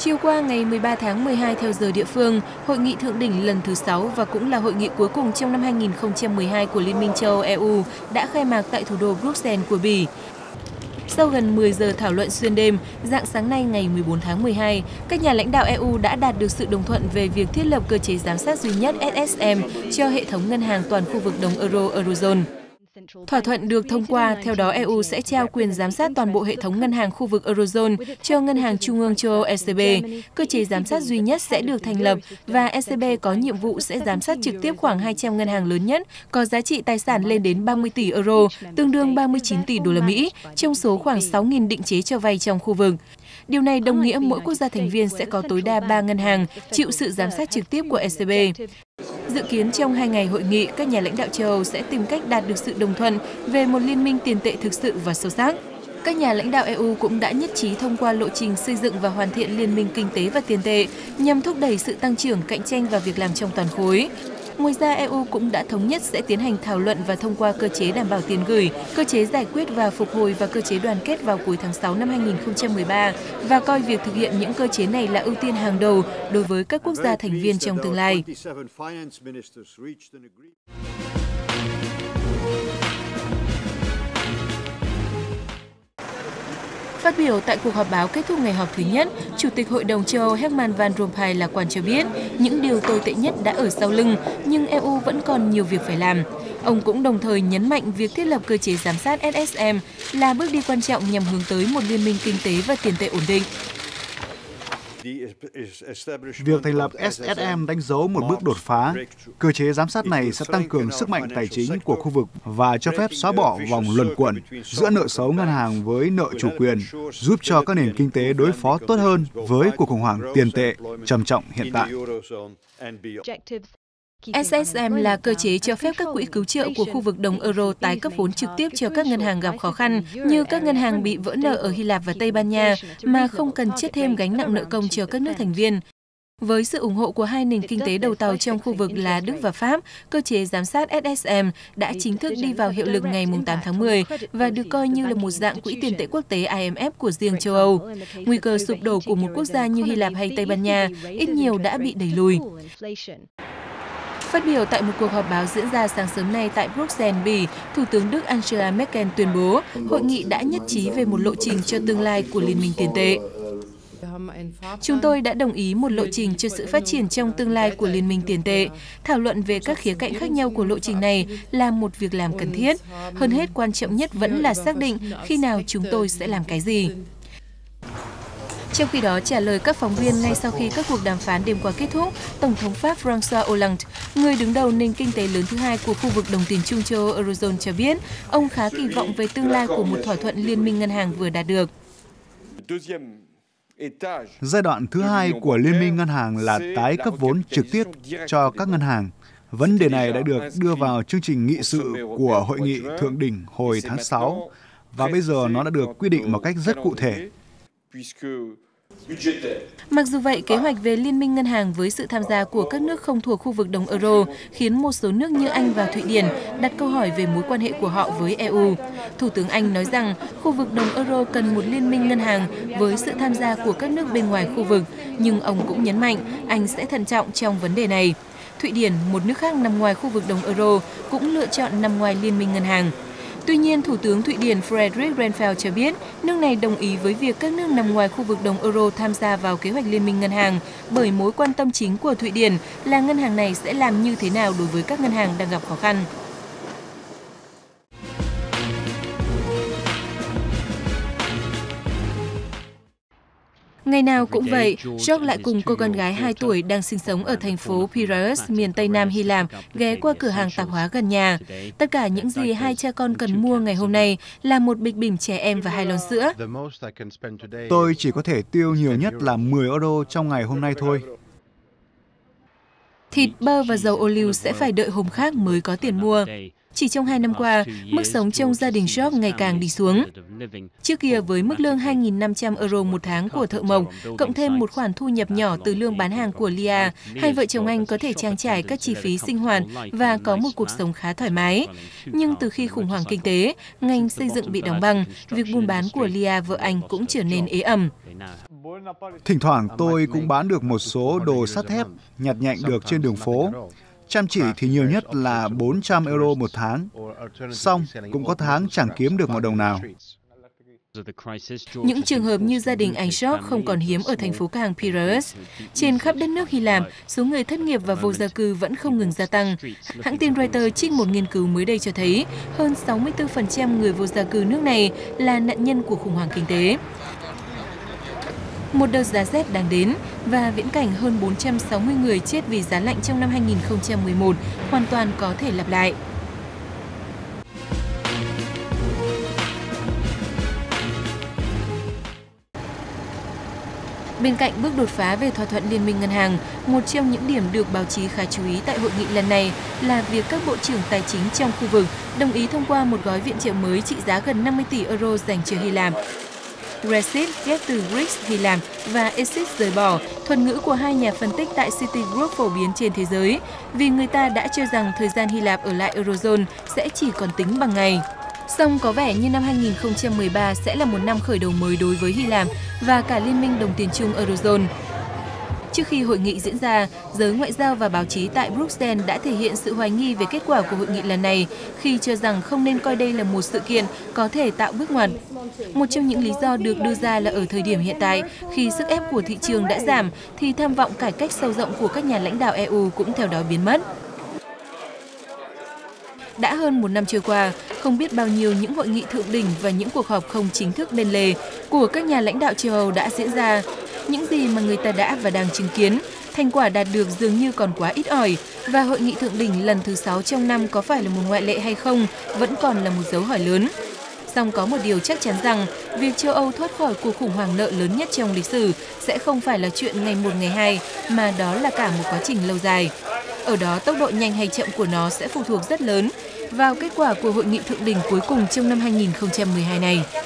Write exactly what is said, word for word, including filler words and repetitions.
Chiều qua ngày mười ba tháng mười hai theo giờ địa phương, hội nghị thượng đỉnh lần thứ sáu và cũng là hội nghị cuối cùng trong năm hai nghìn không trăm mười hai của Liên minh châu Âu E U đã khai mạc tại thủ đô Bruxelles của Bỉ. Sau gần mười giờ thảo luận xuyên đêm, rạng sáng nay ngày mười bốn tháng mười hai, các nhà lãnh đạo E U đã đạt được sự đồng thuận về việc thiết lập cơ chế giám sát duy nhất S S M cho hệ thống ngân hàng toàn khu vực đồng euro Eurozone. Thỏa thuận được thông qua, theo đó E U sẽ trao quyền giám sát toàn bộ hệ thống ngân hàng khu vực Eurozone cho Ngân hàng Trung ương châu Âu E C B. Cơ chế giám sát duy nhất sẽ được thành lập và E C B có nhiệm vụ sẽ giám sát trực tiếp khoảng hai trăm ngân hàng lớn nhất, có giá trị tài sản lên đến ba mươi tỷ euro, tương đương ba mươi chín tỷ đô la Mỹ, trong số khoảng sáu nghìn định chế cho vay trong khu vực. Điều này đồng nghĩa mỗi quốc gia thành viên sẽ có tối đa ba ngân hàng chịu sự giám sát trực tiếp của E C B. Dự kiến trong hai ngày hội nghị, các nhà lãnh đạo châu Âu sẽ tìm cách đạt được sự đồng thuận về một liên minh tiền tệ thực sự và sâu sắc. Các nhà lãnh đạo E U cũng đã nhất trí thông qua lộ trình xây dựng và hoàn thiện liên minh kinh tế và tiền tệ nhằm thúc đẩy sự tăng trưởng, cạnh tranh và việc làm trong toàn khối. Ngoài ra, E U cũng đã thống nhất sẽ tiến hành thảo luận và thông qua cơ chế đảm bảo tiền gửi, cơ chế giải quyết và phục hồi và cơ chế đoàn kết vào cuối tháng sáu năm hai nghìn không trăm mười ba và coi việc thực hiện những cơ chế này là ưu tiên hàng đầu đối với các quốc gia thành viên trong tương lai. Phát biểu tại cuộc họp báo kết thúc ngày họp thứ nhất, Chủ tịch Hội đồng châu Âu Herman Van Rompuy lạc quan cho biết những điều tồi tệ nhất đã ở sau lưng, nhưng E U vẫn còn nhiều việc phải làm. Ông cũng đồng thời nhấn mạnh việc thiết lập cơ chế giám sát S S M là bước đi quan trọng nhằm hướng tới một liên minh kinh tế và tiền tệ ổn định. Việc thành lập S S M đánh dấu một bước đột phá. Cơ chế giám sát này sẽ tăng cường sức mạnh tài chính của khu vực và cho phép xóa bỏ vòng luẩn quẩn giữa nợ xấu ngân hàng với nợ chủ quyền, giúp cho các nền kinh tế đối phó tốt hơn với cuộc khủng hoảng tiền tệ trầm trọng hiện tại. S S M là cơ chế cho phép các quỹ cứu trợ của khu vực đồng euro tái cấp vốn trực tiếp cho các ngân hàng gặp khó khăn, như các ngân hàng bị vỡ nợ ở Hy Lạp và Tây Ban Nha, mà không cần chết thêm gánh nặng nợ công cho các nước thành viên. Với sự ủng hộ của hai nền kinh tế đầu tàu trong khu vực là Đức và Pháp, cơ chế giám sát S S M đã chính thức đi vào hiệu lực ngày tám tháng mười và được coi như là một dạng quỹ tiền tệ quốc tế I M F của riêng châu Âu. Nguy cơ sụp đổ của một quốc gia như Hy Lạp hay Tây Ban Nha ít nhiều đã bị đẩy lùi. Phát biểu tại một cuộc họp báo diễn ra sáng sớm nay tại Bruxelles, Bỉ, Thủ tướng Đức Angela Merkel tuyên bố hội nghị đã nhất trí về một lộ trình cho tương lai của Liên minh tiền tệ. Chúng tôi đã đồng ý một lộ trình cho sự phát triển trong tương lai của Liên minh tiền tệ. Thảo luận về các khía cạnh khác nhau của lộ trình này là một việc làm cần thiết. Hơn hết, quan trọng nhất vẫn là xác định khi nào chúng tôi sẽ làm cái gì. Trong khi đó, trả lời các phóng viên ngay sau khi các cuộc đàm phán đêm qua kết thúc, Tổng thống Pháp François Hollande, người đứng đầu nền kinh tế lớn thứ hai của khu vực đồng tiền chung châu Âu Eurozone cho biết, ông khá kỳ vọng về tương lai của một thỏa thuận liên minh ngân hàng vừa đạt được. Giai đoạn thứ hai của Liên minh ngân hàng là tái cấp vốn trực tiếp cho các ngân hàng. Vấn đề này đã được đưa vào chương trình nghị sự của hội nghị thượng đỉnh hồi tháng sáu, và bây giờ nó đã được quy định một cách rất cụ thể. Mặc dù vậy, kế hoạch về liên minh ngân hàng với sự tham gia của các nước không thuộc khu vực đồng euro khiến một số nước như Anh và Thụy Điển đặt câu hỏi về mối quan hệ của họ với E U. Thủ tướng Anh nói rằng khu vực đồng euro cần một liên minh ngân hàng với sự tham gia của các nước bên ngoài khu vực, nhưng ông cũng nhấn mạnh Anh sẽ thận trọng trong vấn đề này. Thụy Điển, một nước khác nằm ngoài khu vực đồng euro, cũng lựa chọn nằm ngoài liên minh ngân hàng. Tuy nhiên, Thủ tướng Thụy Điển Fredrik Reinfeldt cho biết nước này đồng ý với việc các nước nằm ngoài khu vực đồng euro tham gia vào kế hoạch liên minh ngân hàng bởi mối quan tâm chính của Thụy Điển là ngân hàng này sẽ làm như thế nào đối với các ngân hàng đang gặp khó khăn. Ngày nào cũng vậy, George lại cùng cô con gái hai tuổi đang sinh sống ở thành phố Piraeus, miền Tây Nam Hy Lạp, ghé qua cửa hàng tạp hóa gần nhà. Tất cả những gì hai cha con cần mua ngày hôm nay là một bịch bỉm trẻ em và hai lon sữa. Tôi chỉ có thể tiêu nhiều nhất là mười euro trong ngày hôm nay thôi. Thịt, bơ và dầu ô liu sẽ phải đợi hôm khác mới có tiền mua. Chỉ trong hai năm qua, mức sống trong gia đình Job ngày càng đi xuống. Trước kia với mức lương hai nghìn năm trăm euro một tháng của thợ mộc, cộng thêm một khoản thu nhập nhỏ từ lương bán hàng của Lia, hai vợ chồng anh có thể trang trải các chi phí sinh hoạt và có một cuộc sống khá thoải mái. Nhưng từ khi khủng hoảng kinh tế, ngành xây dựng bị đóng băng, việc buôn bán của Lia, vợ anh cũng trở nên ế ẩm. Thỉnh thoảng tôi cũng bán được một số đồ sắt thép nhặt nhạnh được trên đường phố. Chăm chỉ thì nhiều nhất là bốn trăm euro một tháng. Xong, cũng có tháng chẳng kiếm được một đồng nào. Những trường hợp như gia đình anh Job không còn hiếm ở thành phố cảng Piraeus. Trên khắp đất nước Hy Lạp, số người thất nghiệp và vô gia cư vẫn không ngừng gia tăng. Hãng tin Reuters trích một nghiên cứu mới đây cho thấy hơn sáu mươi tư phần trăm người vô gia cư nước này là nạn nhân của khủng hoảng kinh tế. Một đợt giá rét đang đến và viễn cảnh hơn bốn trăm sáu mươi người chết vì giá lạnh trong năm hai nghìn không trăm mười một hoàn toàn có thể lặp lại. Bên cạnh bước đột phá về thỏa thuận liên minh ngân hàng, một trong những điểm được báo chí khá chú ý tại hội nghị lần này là việc các bộ trưởng tài chính trong khu vực đồng ý thông qua một gói viện trợ mới trị giá gần năm mươi tỷ euro dành cho Hy Lạp. Brexit ghép từ Greece, Hy Lạp và Exit rời bỏ, thuật ngữ của hai nhà phân tích tại Citigroup phổ biến trên thế giới, vì người ta đã cho rằng thời gian Hy Lạp ở lại Eurozone sẽ chỉ còn tính bằng ngày. Song có vẻ như năm hai nghìn không trăm mười ba sẽ là một năm khởi đầu mới đối với Hy Lạp và cả Liên minh đồng tiền chung Eurozone. Trước khi hội nghị diễn ra, giới ngoại giao và báo chí tại Bruxelles đã thể hiện sự hoài nghi về kết quả của hội nghị lần này khi cho rằng không nên coi đây là một sự kiện có thể tạo bước ngoặt. Một trong những lý do được đưa ra là ở thời điểm hiện tại, khi sức ép của thị trường đã giảm, thì tham vọng cải cách sâu rộng của các nhà lãnh đạo e u cũng theo đó biến mất. Đã hơn một năm trôi qua, không biết bao nhiêu những hội nghị thượng đỉnh và những cuộc họp không chính thức bên lề của các nhà lãnh đạo châu Âu đã diễn ra. Những gì mà người ta đã và đang chứng kiến, thành quả đạt được dường như còn quá ít ỏi, và hội nghị thượng đỉnh lần thứ sáu trong năm có phải là một ngoại lệ hay không vẫn còn là một dấu hỏi lớn. Song có một điều chắc chắn rằng, việc châu Âu thoát khỏi cuộc khủng hoảng nợ lớn nhất trong lịch sử sẽ không phải là chuyện ngày một ngày hai, mà đó là cả một quá trình lâu dài. Ở đó, tốc độ nhanh hay chậm của nó sẽ phụ thuộc rất lớn vào kết quả của hội nghị thượng đỉnh cuối cùng trong năm hai nghìn không trăm mười hai này.